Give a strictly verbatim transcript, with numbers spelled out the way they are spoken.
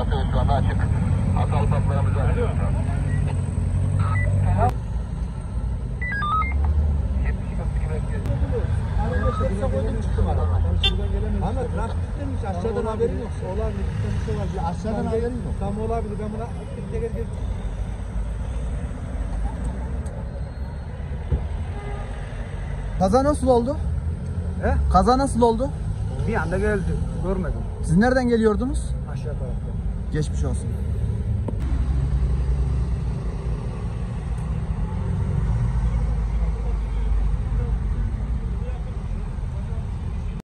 Trafiğe şu anda açık. Hatalı tatlarımızı açıyoruz. Ahmet trafik demiş aşağıdan haberin yok. Olabilir, bir şey olabilir. Aşağıdan haberin yok. Tam olabilir, ben buna teker teker. Kaza nasıl oldu? He? Kaza nasıl oldu? Bir anda geldi, görmedim. Siz nereden geliyordunuz? Aşağı tarafta. Geçmiş olsun.